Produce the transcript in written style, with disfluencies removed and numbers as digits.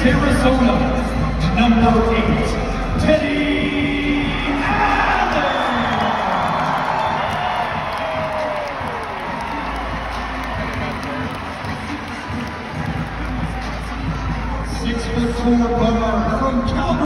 Arizona, number 8, Teddy Allen. 6'4" from Calgary.